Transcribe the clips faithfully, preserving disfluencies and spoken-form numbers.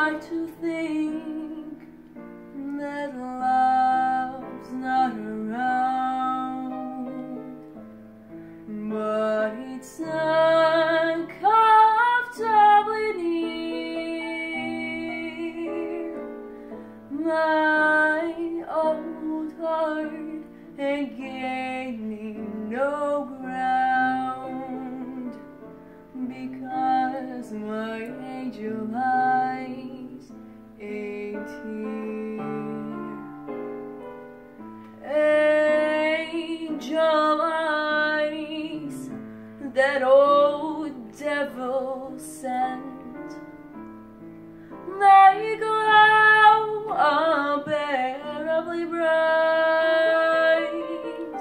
try to think that love's not around, but it's uncomfortably near. My old heart ain't gaining no ground, because my angel eyes ain't here. Angel eyes that old devil sent, they glow unbearably bright.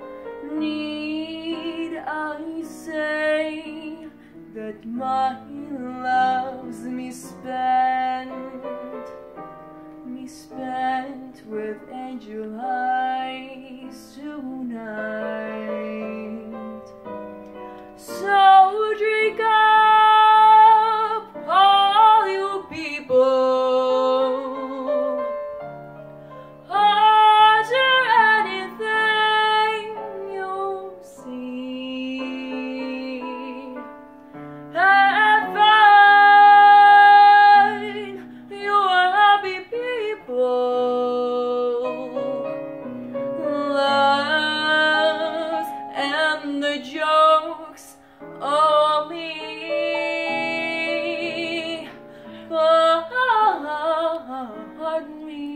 Need I say that my love's misspent, misspent with angel eyes tonight? So drink up, all you people, utter anything you see, and find you happy people, laughs and the jokes of me. Pardon me,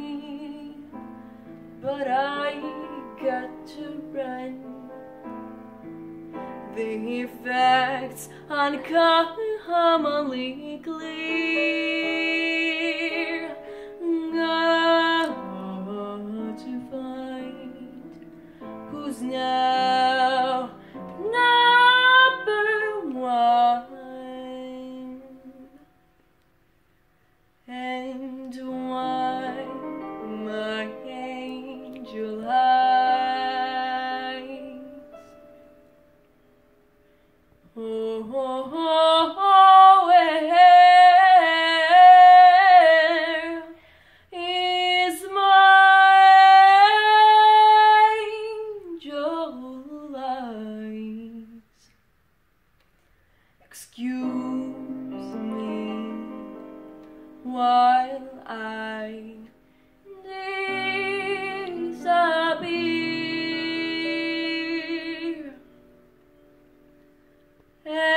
but I got to run. The effects uncommonly clear. Got to find who's now number one, and why my angel eyes, oh, oh, oh, oh, where is my angel eyes? Excuse me while I disappear.